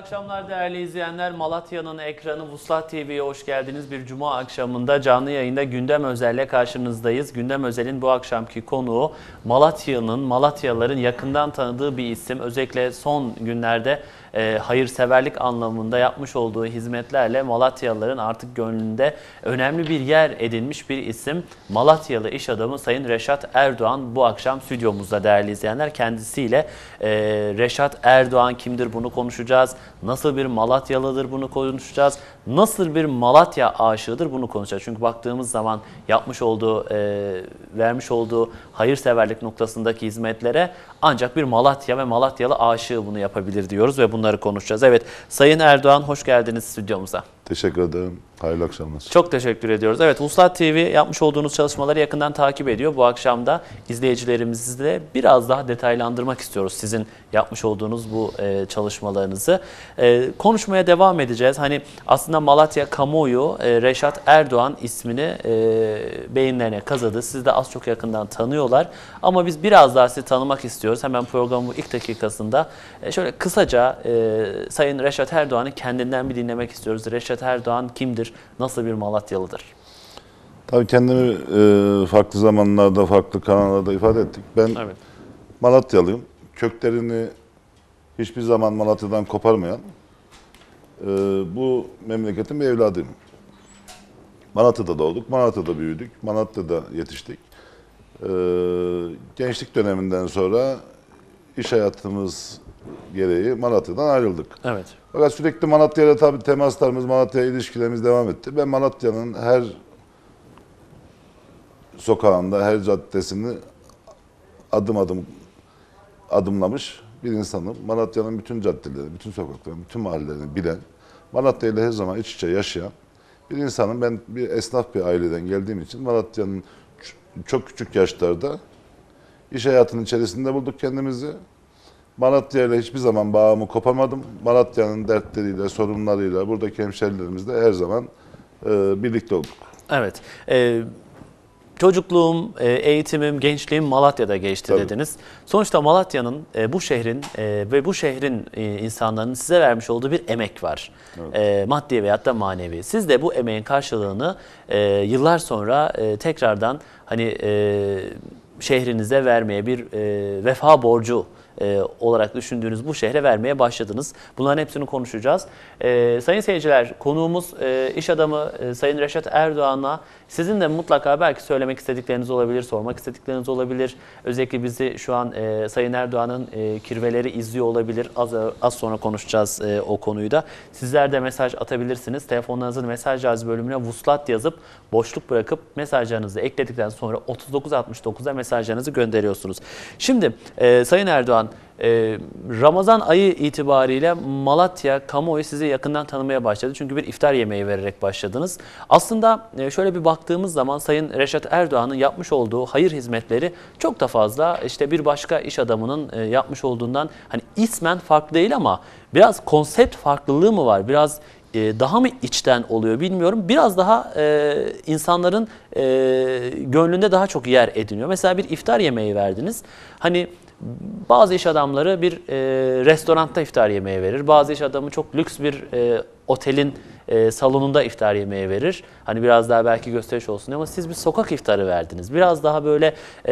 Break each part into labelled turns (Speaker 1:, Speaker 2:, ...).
Speaker 1: akşamlar değerli izleyenler. Malatya'nın ekranı Vuslat TV'ye hoş geldiniz. Bir cuma akşamında canlı yayında Gündem Özel'le karşınızdayız. Gündem Özel'in bu akşamki konuğu Malatyalıların yakından tanıdığı bir isim. Özellikle son günlerde hayırseverlik anlamında yapmış olduğu hizmetlerle Malatyalıların artık gönlünde önemli bir yer edinmiş bir isim. Malatyalı iş adamı Sayın Reşat Erdoğan bu akşam stüdyomuzda değerli izleyenler. Kendisiyle Reşat Erdoğan kimdir bunu konuşacağız. Nasıl bir Malatyalıdır bunu konuşacağız. Nasıl bir Malatya aşığıdır bunu konuşacağız. Çünkü baktığımız zaman yapmış olduğu, vermiş olduğu hayırseverlik noktasındaki hizmetlere ancak bir Malatya ve Malatyalı aşığı bunu yapabilir diyoruz ve bunları konuşacağız. Evet, Sayın Erdoğan hoş geldiniz stüdyomuza.
Speaker 2: Teşekkür ederim. Hayırlı akşamlar.
Speaker 1: Çok teşekkür ediyoruz. Evet, Vuslat TV yapmış olduğunuz çalışmaları yakından takip ediyor. Bu akşam da izleyicilerimizle biraz daha detaylandırmak istiyoruz sizin yapmış olduğunuz bu çalışmalarınızı. Konuşmaya devam edeceğiz. Hani aslında Malatya kamuoyu Reşat Erdoğan ismini beyinlerine kazıdı. Siz de az çok yakından tanıyorlar. Ama biz biraz daha sizi tanımak istiyoruz. Hemen programın ilk dakikasında şöyle kısaca Sayın Reşat Erdoğan'ı kendinden bir dinlemek istiyoruz. Reşat Erdoğan kimdir? Nasıl bir Malatyalıdır?
Speaker 2: Tabii kendimi farklı zamanlarda, farklı kanallarda ifade ettik. Ben
Speaker 1: Evet.
Speaker 2: Malatyalıyım. Köklerini hiçbir zaman Malatya'dan koparmayan bu memleketin bir evladıyım. Malatya'da doğduk, Malatya'da büyüdük, Malatya'da yetiştik. Gençlik döneminden sonra iş hayatımız gereği Malatya'dan ayrıldık.
Speaker 1: Evet.
Speaker 2: Fakat sürekli Malatya'yla tabii temaslarımız, Malatya ilişkilerimiz devam etti. Ben Malatya'nın her sokağında, her caddesini adım adım adımlamış bir insanım. Malatya'nın bütün caddeleri, bütün sokaklarını, bütün mahallelerini bilen, Malatya ile her zaman iç içe yaşayan bir insanım. Ben bir esnaf bir aileden geldiğim için Malatya'nın çok küçük yaşlarda iş hayatının içerisinde bulduk kendimizi. Malatya ile hiçbir zaman bağımı koparmadım. Malatya'nın dertleriyle, sorunlarıyla buradaki hemşerilerimizle her zaman birlikte olduk.
Speaker 1: Evet. Çocukluğum, eğitimim, gençliğim Malatya'da geçti
Speaker 2: Tabii.
Speaker 1: dediniz. Sonuçta Malatya'nın, bu şehrin ve bu şehrin insanların size vermiş olduğu bir emek var. Evet. Maddi veyahut da manevi. Siz de bu emeğin karşılığını yıllar sonra tekrardan hani şehrinize vermeye bir vefa borcu olarak düşündüğünüz bu şehre vermeye başladınız. Bunların hepsini konuşacağız. Sayın seyirciler, konuğumuz iş adamı Sayın Reşat Erdoğan'a sizin de mutlaka belki söylemek istedikleriniz olabilir, sormak istedikleriniz olabilir. Özellikle bizi şu an Sayın Erdoğan'ın kirveleri izliyor olabilir. Az sonra konuşacağız o konuyu da. Sizler de mesaj atabilirsiniz. Telefonlarınızın mesaj cihazı bölümüne Vuslat yazıp boşluk bırakıp mesajlarınızı ekledikten sonra 3969'a mesajlarınızı gönderiyorsunuz. Şimdi Sayın Erdoğan, Ramazan ayı itibariyle Malatya kamuoyu sizi yakından tanımaya başladı. Çünkü bir iftar yemeği vererek başladınız. Aslında şöyle bir baktığımız zaman Sayın Reşat Erdoğan'ın yapmış olduğu hayır hizmetleri çok da fazla işte bir başka iş adamının yapmış olduğundan hani ismen farklı değil ama biraz konsept farklılığı mı var? Biraz daha mı içten oluyor bilmiyorum. Biraz daha insanların gönlünde daha çok yer ediniyor. Mesela bir iftar yemeği verdiniz. Hani bazı iş adamları bir restoranda iftar yemeği verir. Bazı iş adamı çok lüks bir otelin salonunda iftar yemeği verir. Hani biraz daha belki gösteriş olsun ama siz bir sokak iftarı verdiniz. Biraz daha böyle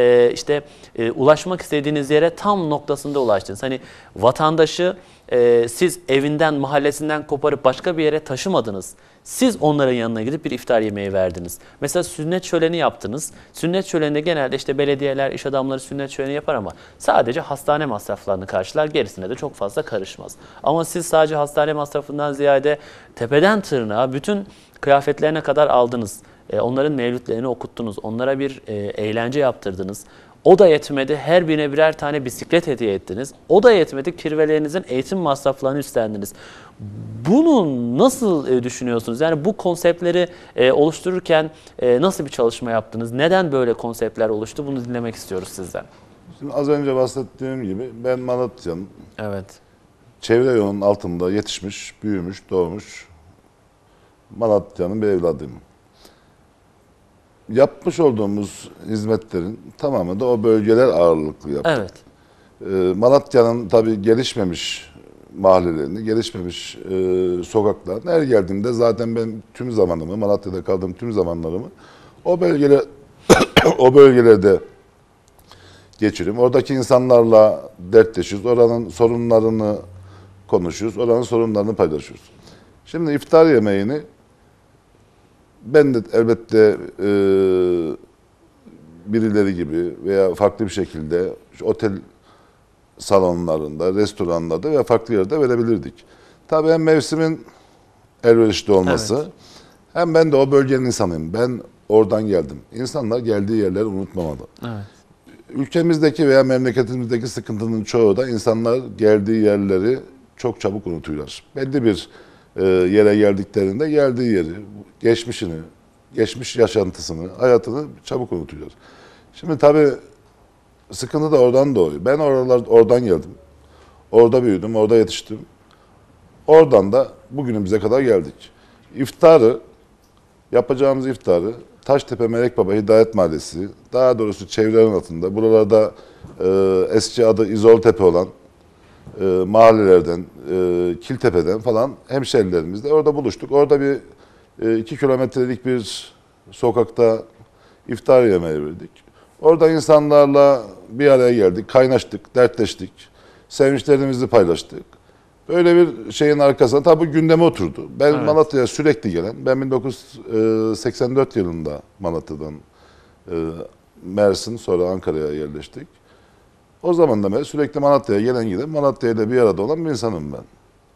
Speaker 1: ulaşmak istediğiniz yere tam noktasında ulaştınız. Hani vatandaşı siz evinden, mahallesinden koparıp başka bir yere taşımadınız. Siz onların yanına gidip bir iftar yemeği verdiniz. Mesela sünnet şöleni yaptınız. Sünnet şöleninde genelde işte belediyeler, iş adamları sünnet şöleni yapar ama sadece hastane masraflarını karşılar. Gerisine de çok fazla karışmaz. Ama siz sadece hastane masrafından ziyade tepeden tırnağa bütün kıyafetlerine kadar aldınız. Onların mevlütlerini okuttunuz. Onlara bir eğlence yaptırdınız. O da yetmedi. Her birine birer tane bisiklet hediye ettiniz. O da yetmedi. Kirvelerinizin eğitim masraflarını üstlendiniz. Bunu nasıl düşünüyorsunuz? Yani bu konseptleri oluştururken nasıl bir çalışma yaptınız? Neden böyle konseptler oluştu? Bunu dinlemek istiyoruz sizden.
Speaker 2: Şimdi az önce bahsettiğim gibi ben Malatya'nın
Speaker 1: Evet.
Speaker 2: çevre yolunun altında yetişmiş, büyümüş, doğmuş Malatya'nın bir evladıyım. Yapmış olduğumuz hizmetlerin tamamı da o bölgeler ağırlıklı yaptık.
Speaker 1: Evet.
Speaker 2: Malatya'nın tabii gelişmemiş mahallelerini, gelişmemiş sokaklarını her geldiğimde zaten ben tüm zamanımı, Malatya'da kaldığım tüm zamanlarımı o o bölgelerde geçiriyorum. Oradaki insanlarla dertleşiyoruz. Oranın sorunlarını konuşuyoruz. Oranın sorunlarını paylaşıyoruz. Şimdi iftar yemeğini ben de elbette birileri gibi veya farklı bir şekilde otel salonlarında, restoranlarda veya farklı yerde verebilirdik. Tabii hem mevsimin elverişli olması,
Speaker 1: Evet.
Speaker 2: hem ben de o bölgenin insanıyım. Ben oradan geldim. İnsanlar geldiği yerleri unutmamalı.
Speaker 1: Evet.
Speaker 2: Ülkemizdeki veya memleketimizdeki sıkıntının çoğu da insanlar geldiği yerleri çok çabuk unutuyorlar. Belli bir yere geldiklerinde geldiği yeri, geçmişini, geçmiş yaşantısını, hayatını çabuk unutuyorlar. Şimdi tabii sıkıntı da oradan doğuyor. Ben oradan geldim. Orada büyüdüm, orada yetiştim. Oradan da bugünümüze kadar geldik. Yapacağımız iftarı Taştepe Melek Baba Hidayet Mahallesi, daha doğrusu çevrenin altında, buralarda eski adı İzoltepe olan mahallelerden, Kiltepe'den falan hemşerilerimizle orada buluştuk. Orada bir 2 kilometrelik bir sokakta iftar yemeği verdik. Orada insanlarla bir araya geldik, kaynaştık, dertleştik, sevinçlerimizi paylaştık. Böyle bir şeyin arkasına tabii gündeme oturdu. Ben
Speaker 1: Evet.
Speaker 2: Malatya'ya sürekli gelen, ben 1984 yılında Malatya'dan Mersin, sonra Ankara'ya yerleştik. O zamandan beri sürekli Malatya'ya gelen giden, Malatya ile bir arada olan bir insanım ben.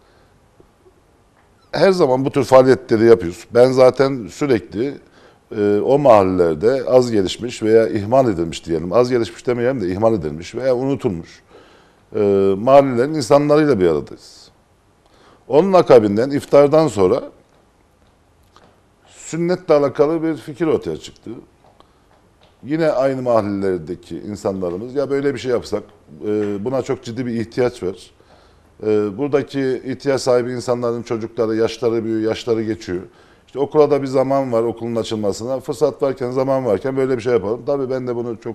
Speaker 2: Her zaman bu tür faaliyetleri yapıyoruz. Ben zaten sürekli o mahallelerde az gelişmiş veya ihmal edilmiş diyelim. Az gelişmiş demeyelim de ihmal edilmiş veya unutulmuş mahallelerin insanlarıyla bir aradayız. Onun akabinden iftardan sonra sünnetle alakalı bir fikir ortaya çıktı. Yine aynı mahallelerdeki insanlarımız ya böyle bir şey yapsak buna çok ciddi bir ihtiyaç var. Buradaki ihtiyaç sahibi insanların çocukları, yaşları büyüyor, yaşları geçiyor. İşte okula da bir zaman var, okulun açılmasına. Fırsat varken, zaman varken böyle bir şey yapalım. Tabii ben de bunu çok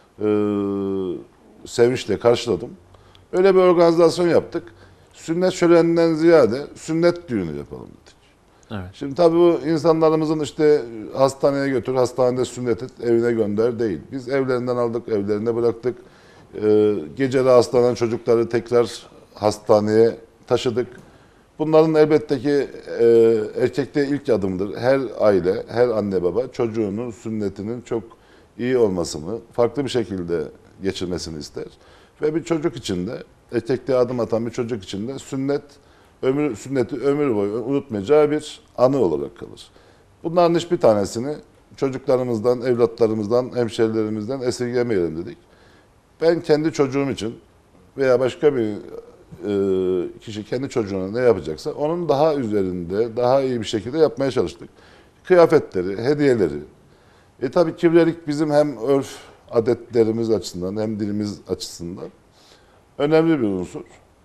Speaker 2: sevinçle karşıladım. Öyle bir organizasyon yaptık. Sünnet şöleninden ziyade sünnet düğünü yapalım dedik.
Speaker 1: Evet.
Speaker 2: Şimdi tabii bu insanlarımızın işte hastaneye götür, hastanede sünnet et, evine gönder değil. Biz evlerinden aldık, evlerinde bıraktık. Gece rastlanan çocukları tekrar hastaneye taşıdık. Bunların elbette ki erkekte ilk adımdır. Her aile, her anne baba çocuğunun sünnetinin çok iyi olmasını, farklı bir şekilde geçirmesini ister. Ve bir çocuk için de, erkekliğe adım atan bir çocuk için de sünneti ömür boyu unutmayacağı bir anı olarak kalır. Bunların hiçbir tanesini çocuklarımızdan, evlatlarımızdan, hemşerilerimizden esirgemeyelim dedik. Ben kendi çocuğum için veya başka bir kişi kendi çocuğuna ne yapacaksa onun daha üzerinde, daha iyi bir şekilde yapmaya çalıştık. Kıyafetleri, hediyeleri. Tabii kirlilik bizim hem örf adetlerimiz açısından hem dilimiz açısından önemli bir unsur.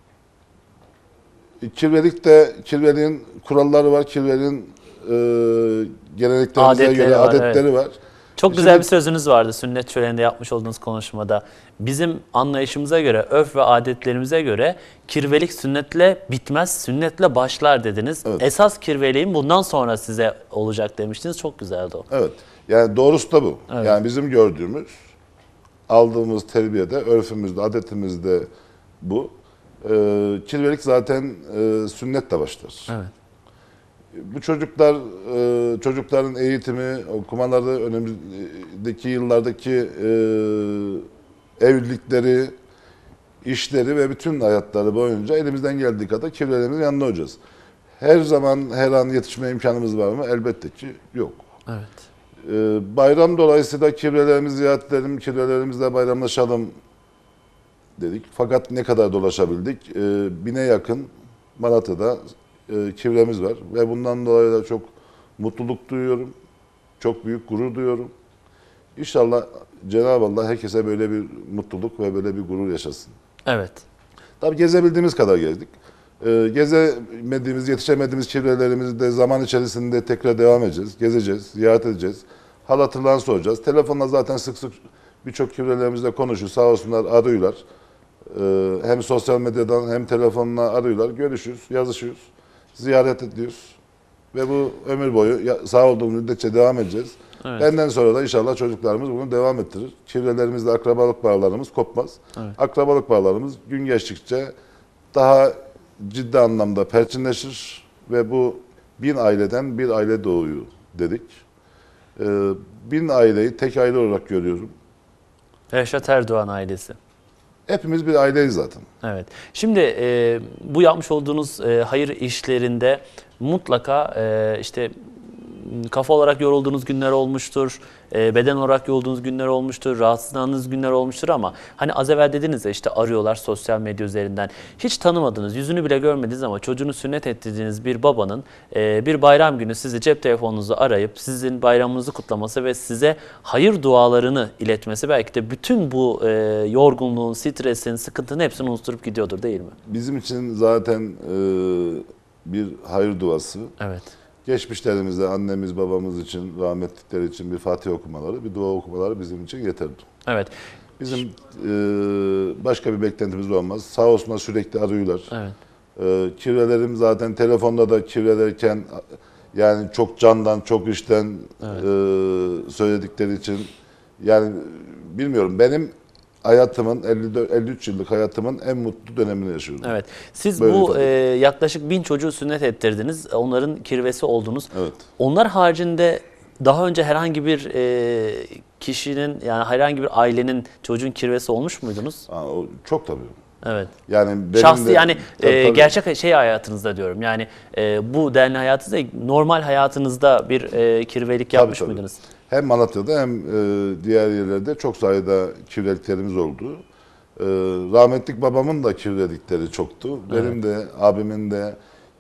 Speaker 2: Kirveliğin kuralları var, kirveliğin geleneklerimize göre
Speaker 1: Var,
Speaker 2: adetleri var.
Speaker 1: Çok
Speaker 2: Şimdi-
Speaker 1: güzel bir sözünüz vardı sünnet şöleninde yapmış olduğunuz konuşmada. Bizim anlayışımıza göre, örf ve adetlerimize göre kirvelik sünnetle bitmez, sünnetle başlar dediniz.
Speaker 2: Evet.
Speaker 1: Esas kirveliğin bundan sonra size olacak demiştiniz. Çok güzeldi o.
Speaker 2: Evet. Yani doğrusu da bu.
Speaker 1: Evet.
Speaker 2: Yani bizim gördüğümüz, aldığımız terbiyede, örfümüzde, adetimizde bu. Kirvelik zaten sünnetle başlar.
Speaker 1: Evet.
Speaker 2: Bu çocukların eğitimi, okumaları, önümüzdeki yıllardaki evlilikleri, işleri ve bütün hayatları boyunca elimizden geldiği kadar kirvelerimizin yanında olacağız. Her zaman, her an yetişme imkanımız var mı? Elbette ki yok.
Speaker 1: Evet.
Speaker 2: Bayram dolayısıyla kirvelerimizi ziyaret edelim, kirvelerimizle bayramlaşalım dedik. Fakat ne kadar dolaşabildik? 1000'e yakın Malatya'da kivremiz var ve bundan dolayı da çok mutluluk duyuyorum. Çok büyük gurur duyuyorum. İnşallah Cenab-ı Allah herkese böyle bir mutluluk ve böyle bir gurur yaşasın.
Speaker 1: Evet.
Speaker 2: Tabii gezebildiğimiz kadar gezdik. Gezemediğimiz, yetişemediğimiz çevrelerimizi de zaman içerisinde tekrar devam edeceğiz. Gezeceğiz, ziyaret edeceğiz. Hal hatırlarını soracağız. Telefonla zaten sık sık birçok çevrelerimizle konuşuyor. Sağ olsunlar arıyorlar. Hem sosyal medyadan hem telefonla arıyorlar, görüşüyoruz, yazışıyoruz, ziyaret ediyoruz. Ve bu ömür boyu sağ olduğumuz müddetçe devam edeceğiz.
Speaker 1: Evet.
Speaker 2: Benden sonra da inşallah çocuklarımız bunu devam ettirir. Çevrelerimizle akrabalık bağlarımız kopmaz.
Speaker 1: Evet.
Speaker 2: Akrabalık bağlarımız gün geçtikçe daha ciddi anlamda perçinleşir ve bu 1000 aileden bir aile doğuyor dedik. 1000 aileyi tek aile olarak görüyorum.
Speaker 1: Reşat Erdoğan ailesi.
Speaker 2: Hepimiz bir aileyiz zaten.
Speaker 1: Evet. Şimdi bu yapmış olduğunuz hayır işlerinde mutlaka işte kafa olarak yorulduğunuz günler olmuştur, beden olarak yorulduğunuz günler olmuştur, rahatsızlandığınız günler olmuştur ama hani az evvel dediniz ya işte arıyorlar sosyal medya üzerinden. Hiç tanımadınız, yüzünü bile görmediniz ama çocuğunu sünnet ettirdiğiniz bir babanın bir bayram günü sizi cep telefonunuzu arayıp sizin bayramınızı kutlaması ve size hayır dualarını iletmesi belki de bütün bu yorgunluğun, stresin, sıkıntının hepsini unutup gidiyordur değil mi?
Speaker 2: Bizim için zaten bir hayır duası.
Speaker 1: Evet.
Speaker 2: Geçmişlerimizde annemiz, babamız için, rahmetlikleri için bir Fatiha okumaları, bir dua okumaları bizim için yeterli.
Speaker 1: Evet.
Speaker 2: Bizim başka bir beklentimiz olmaz. Sağ olsunlar sürekli arıyorlar.
Speaker 1: Evet.
Speaker 2: Çevrelerim zaten telefonda da çevrelerken yani çok candan, çok işten söyledikleri için yani bilmiyorum benim hayatımın 53 yıllık hayatımın en mutlu dönemini yaşıyorum.
Speaker 1: Evet. Siz
Speaker 2: Böyle
Speaker 1: bu
Speaker 2: tabii.
Speaker 1: yaklaşık 1000 çocuğu sünnet ettirdiniz. Onların kirvesi oldunuz.
Speaker 2: Evet.
Speaker 1: Onlar haricinde daha önce herhangi bir kişinin yani herhangi bir ailenin çocuğun kirvesi olmuş muydunuz?
Speaker 2: O çok tabii.
Speaker 1: Evet.
Speaker 2: Yani benim
Speaker 1: Şahsi
Speaker 2: de,
Speaker 1: yani
Speaker 2: tabii.
Speaker 1: gerçek hayatınızda diyorum. Yani bu denli hayatınızda normal hayatınızda bir kirvelik yapmış
Speaker 2: Tabii.
Speaker 1: mıydınız?
Speaker 2: Hem Malatya'da hem diğer yerlerde çok sayıda kirliliklerimiz oldu. Rahmetlik babamın da kirlilikleri çoktu. Benim de abimin de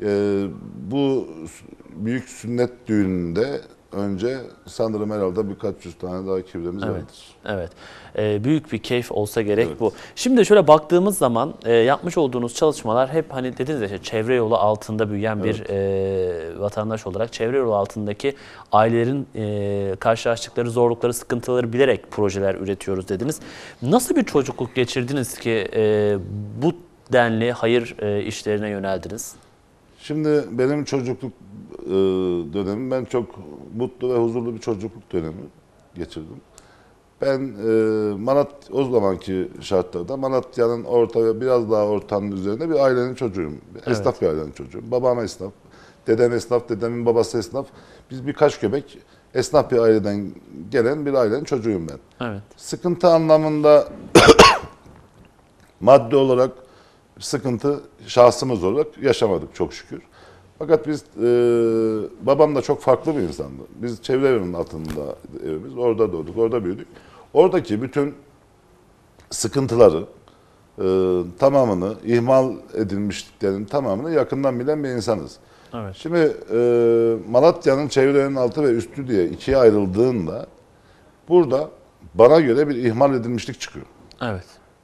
Speaker 2: bu büyük sünnet düğününde önce sanırım herhalde birkaç yüz tane daha kivremiz
Speaker 1: Evet.
Speaker 2: vardır.
Speaker 1: Evet. Büyük bir keyif olsa gerek
Speaker 2: Evet.
Speaker 1: bu. Şimdi şöyle baktığımız zaman yapmış olduğunuz çalışmalar hep hani dediniz ya işte çevre yolu altında büyüyen bir vatandaş olarak çevre yolu altındaki ailelerin karşılaştıkları zorlukları, sıkıntıları bilerek projeler üretiyoruz dediniz. Nasıl bir çocukluk geçirdiniz ki bu denli hayır işlerine yöneldiniz?
Speaker 2: Şimdi benim çocukluk dönemim, ben çok mutlu ve huzurlu bir çocukluk dönemi geçirdim. Ben o zamanki şartlarda Malatya'nın orta ve biraz daha ortanın üzerinde bir ailenin çocuğuyum. Esnaf bir ailenin çocuğuyum. Babam esnaf, dedem esnaf, dedemin babası esnaf. Biz birkaç köpek esnaf bir aileden gelen bir ailenin çocuğuyum ben.
Speaker 1: Evet.
Speaker 2: Sıkıntı anlamında maddi olarak sıkıntı şahsımız olarak yaşamadık çok şükür. Fakat biz, babam da çok farklı bir insandı. Biz çevre evinin altında evimiz, orada doğduk, orada büyüdük. Oradaki bütün sıkıntıları, tamamını, ihmal edilmişliklerin tamamını yakından bilen bir insanız.
Speaker 1: Evet.
Speaker 2: Şimdi Malatya'nın çevre evinin altı ve üstü diye ikiye ayrıldığında burada bana göre bir ihmal edilmişlik çıkıyor.
Speaker 1: Evet.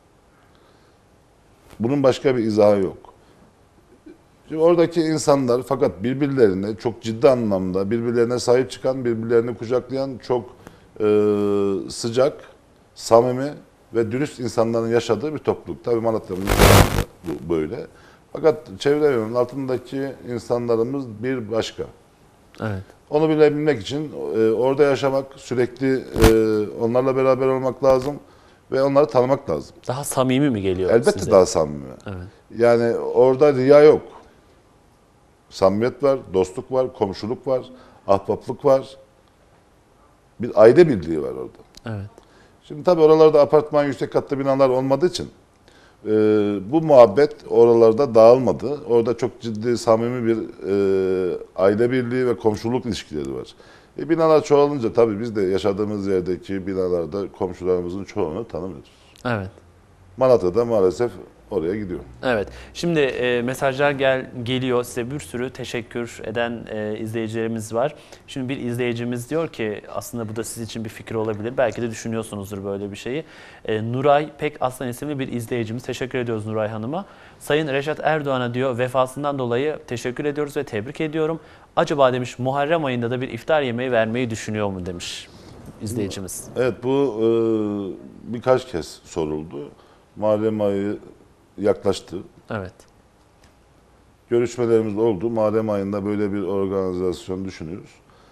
Speaker 2: Bunun başka bir izahı yok. Şimdi oradaki insanlar fakat birbirlerine çok ciddi anlamda birbirlerine sahip çıkan, birbirlerini kucaklayan çok sıcak, samimi ve dürüst insanların yaşadığı bir topluluk. Tabii Malatya'nın bu böyle. Fakat çevre evinin altındaki insanlarımız bir başka.
Speaker 1: Evet.
Speaker 2: Onu bilebilmek için orada yaşamak, sürekli onlarla beraber olmak lazım ve onları tanımak lazım.
Speaker 1: Daha samimi mi geliyor
Speaker 2: Elbette
Speaker 1: size?
Speaker 2: daha samimi.
Speaker 1: Evet.
Speaker 2: Yani orada riya yok. Samimiyet var, dostluk var, komşuluk var, ahbaplık var. Bir aile birliği var orada.
Speaker 1: Evet.
Speaker 2: Şimdi tabii oralarda apartman, yüksek katlı binalar olmadığı için bu muhabbet oralarda dağılmadı. Orada çok ciddi, samimi bir aile birliği ve komşuluk ilişkileri var. Binalar çoğalınca tabii biz de yaşadığımız yerdeki binalarda komşularımızın çoğunu tanımıyoruz.
Speaker 1: Evet.
Speaker 2: Malatya'da maalesef oraya gidiyor.
Speaker 1: Evet. Şimdi mesajlar geliyor. Size bir sürü teşekkür eden izleyicilerimiz var. Şimdi bir izleyicimiz diyor ki aslında bu da sizin için bir fikir olabilir. Belki de düşünüyorsunuzdur böyle bir şeyi. Nuray Pek Aslan isimli bir izleyicimiz. Teşekkür ediyoruz Nuray Hanım'a. Sayın Reşat Erdoğan'a diyor vefasından dolayı teşekkür ediyoruz ve tebrik ediyorum. Acaba demiş Muharrem ayında da bir iftar yemeği vermeyi düşünüyor mu demiş izleyicimiz.
Speaker 2: Evet bu birkaç kez soruldu. Muharrem ayı yaklaştı.
Speaker 1: Evet.
Speaker 2: Görüşmelerimiz oldu. Muharrem ayında böyle bir organizasyon düşünüyoruz.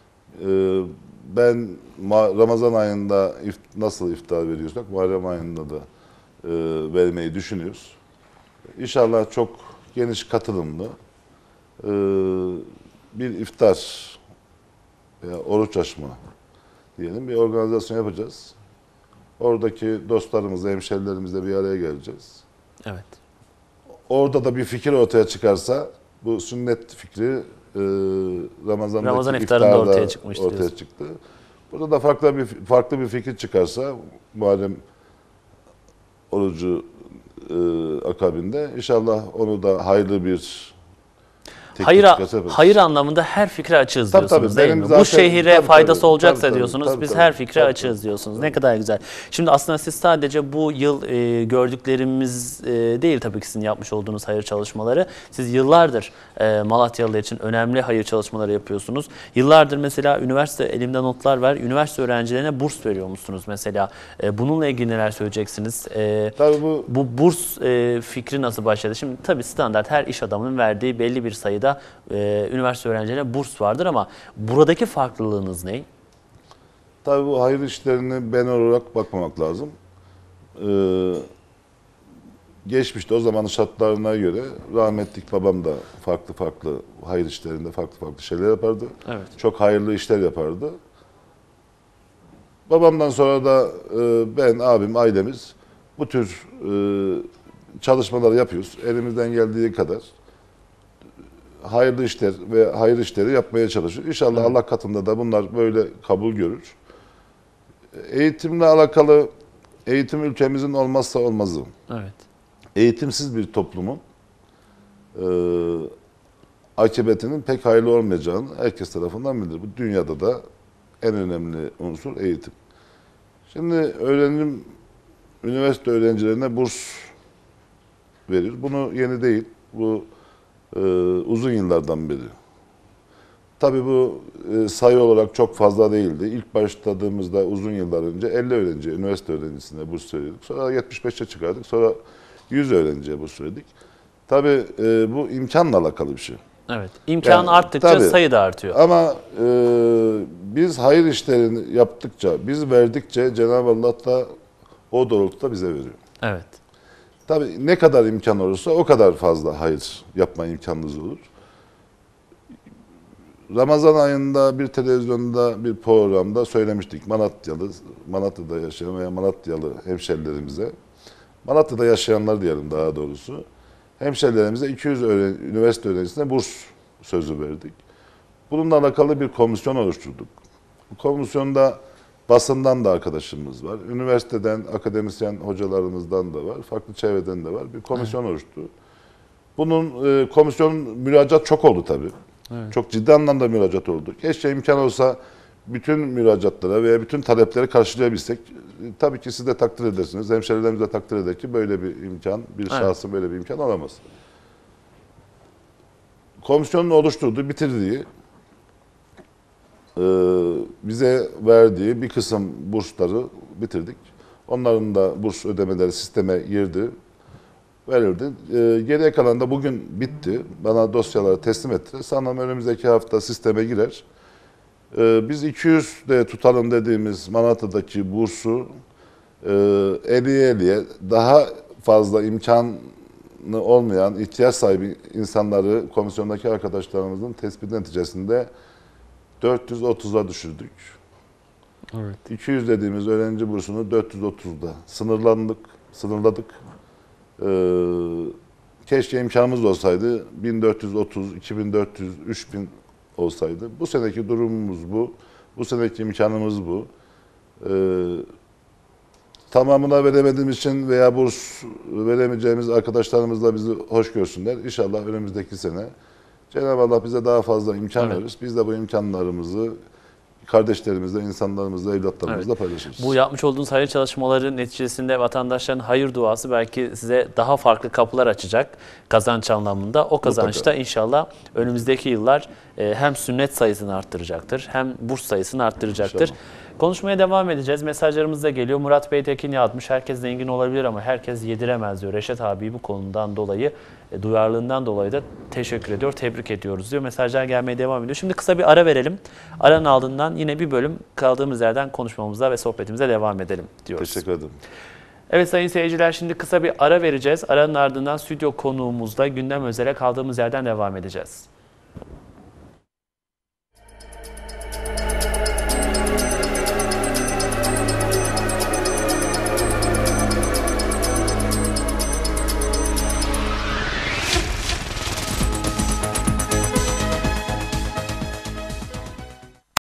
Speaker 2: Ben Ramazan ayında nasıl iftar veriyorsak Muharrem ayında da vermeyi düşünüyoruz. İnşallah çok geniş katılımlı bir iftar veya oruç açma diyelim bir organizasyon yapacağız. Oradaki dostlarımızla, hemşerilerimizle bir araya geleceğiz.
Speaker 1: Evet.
Speaker 2: Orada da bir fikir ortaya çıkarsa bu sünnet fikri
Speaker 1: Ramazan
Speaker 2: Ramazan'daki
Speaker 1: iftarında
Speaker 2: iftarda
Speaker 1: ortaya çıkmış
Speaker 2: ortaya
Speaker 1: diyorsun.
Speaker 2: çıktı. Burada da farklı bir fikir çıkarsa Muharrem orucu akabinde inşallah onu da hayırlı bir teklif çıkarsa yaparız.
Speaker 1: Hayır anlamında her fikre açığız
Speaker 2: Tabii,
Speaker 1: diyorsunuz
Speaker 2: tabii.
Speaker 1: değil
Speaker 2: Benim
Speaker 1: mi?
Speaker 2: zaten-
Speaker 1: Bu şehire
Speaker 2: tabii,
Speaker 1: faydası
Speaker 2: tabii,
Speaker 1: olacaksa
Speaker 2: tabii,
Speaker 1: diyorsunuz.
Speaker 2: tabii,
Speaker 1: Biz
Speaker 2: tabii,
Speaker 1: her fikre
Speaker 2: tabii,
Speaker 1: açığız
Speaker 2: tabii.
Speaker 1: diyorsunuz. Ne
Speaker 2: Tabii.
Speaker 1: kadar güzel. Şimdi aslında siz sadece bu yıl gördüklerimiz değil tabii ki sizin yapmış olduğunuz hayır çalışmaları. Siz yıllardır Malatyalılar için önemli hayır çalışmaları yapıyorsunuz. Yıllardır mesela üniversite, elimde notlar var. Üniversite öğrencilerine burs veriyormuşsunuz mesela. Bununla ilgili neler söyleyeceksiniz?
Speaker 2: Tabii
Speaker 1: Bu burs fikri nasıl başladı? Şimdi tabii standart her iş adamının verdiği belli bir sayıda üniversite öğrencilerine burs vardır ama buradaki farklılığınız ne?
Speaker 2: Tabii bu hayır işlerine ben olarak bakmamak lazım. Geçmişte o zamanın şartlarına göre rahmetlik babam da farklı hayır işlerinde farklı şeyler yapardı.
Speaker 1: Evet.
Speaker 2: Çok hayırlı işler yapardı. Babamdan sonra da ben, abim, ailemiz bu tür çalışmaları yapıyoruz. Elimizden geldiği kadar hayırlı işler ve hayır işleri yapmaya çalışıyoruz. İnşallah
Speaker 1: Evet.
Speaker 2: Allah katında da bunlar böyle kabul görür. Eğitimle alakalı, eğitim ülkemizin olmazsa olmazı.
Speaker 1: Evet.
Speaker 2: Eğitimsiz bir toplumun akıbetinin pek hayırlı olmayacağını herkes tarafından bilir. Bu dünyada da en önemli unsur eğitim. Şimdi üniversite öğrencilerine burs veriyor. Bunu yeni değil, bu uzun yıllardan beri. Tabii bu sayı olarak çok fazla değildi. İlk başladığımızda uzun yıllar önce 50 öğrenci, üniversite öğrencisine burs veriyorduk. Sonra 75'e çıkardık. Sonra 100 öğrenciye burs verdik. Tabii bu imkanla alakalı bir şey.
Speaker 1: Evet. İmkan
Speaker 2: Yani,
Speaker 1: arttıkça
Speaker 2: tabii.
Speaker 1: sayı da artıyor.
Speaker 2: Ama biz hayır işlerini yaptıkça, biz verdikçe Cenab-ı Allah da o doğrultuda bize veriyor.
Speaker 1: Evet.
Speaker 2: Tabii ne kadar imkan olursa o kadar fazla hayır yapma imkanınız olur. Ramazan ayında bir televizyonda bir programda söylemiştik. Malatya'da yaşayan veya Malatyalı hemşerilerimize, Malatya'da yaşayanlar diyelim daha doğrusu, hemşerilerimize 200 üniversite öğrencisine burs sözü verdik. Bununla alakalı bir komisyon oluşturduk. Bu komisyonda basından da arkadaşımız var, üniversiteden, akademisyen hocalarımızdan da var, farklı çevreden de var. Bir komisyon oluştu. Bunun komisyon müracaat çok oldu tabii.
Speaker 1: Evet.
Speaker 2: Çok ciddi anlamda müracaat oldu. Keşke imkan olsa bütün müracaatlara veya bütün talepleri karşılayabilsek. Tabii ki siz de takdir edersiniz. Hemşerilerimiz de takdir eder ki böyle bir imkan, bir şahsın böyle bir imkan olamaz. Komisyonun oluşturduğu, bitirdiği, bize verdiği bir kısım bursları bitirdik. Onların da burs ödemeleri sisteme girdi, verildi. Geriye kalan da bugün bitti. Bana dosyaları teslim ettiler. Sanırım önümüzdeki hafta sisteme girer. Biz 200 de tutalım dediğimiz Malatya'daki bursu eliye daha fazla imkanı olmayan, ihtiyaç sahibi insanları komisyondaki arkadaşlarımızın tespit neticesinde 430'a düşürdük.
Speaker 1: Evet.
Speaker 2: 200 dediğimiz öğrenci bursunu 430'da sınırladık. Keşke imkanımız olsaydı 1430, 2400, 3000 olsaydı. Bu seneki durumumuz bu. Bu seneki imkanımız bu. Tamamına veremediğimiz için veya burs veremeyeceğimiz arkadaşlarımızla bizi hoş görsünler. İnşallah önümüzdeki sene Cenab-ı Allah bize daha fazla imkan verir. Biz de bu imkanlarımızı kardeşlerimizle, insanlarımızla, evlatlarımızla paylaşırız.
Speaker 1: Bu yapmış olduğunuz hayır çalışmaları neticesinde vatandaşların hayır duası belki size daha farklı kapılar açacak kazanç anlamında. O kazançta inşallah önümüzdeki yıllar hem sünnet sayısını arttıracaktır hem burs sayısını arttıracaktır. Konuşmaya devam edeceğiz. Mesajlarımız da geliyor. Murat Bey Tekin yazmış. Herkes zengin olabilir ama herkes yediremez diyor. Reşat abi bu konudan dolayı, duyarlılığından dolayı da teşekkür ediyor, tebrik ediyoruz diyor. Mesajlar gelmeye devam ediyor. Şimdi kısa bir ara verelim. Aranın ardından yine bir bölüm kaldığımız yerden konuşmamıza ve sohbetimize devam edelim diyoruz.
Speaker 2: Teşekkür ederim.
Speaker 1: Evet sayın seyirciler, şimdi kısa bir ara vereceğiz. Aranın ardından stüdyo konuğumuzla gündem özele kaldığımız yerden devam edeceğiz.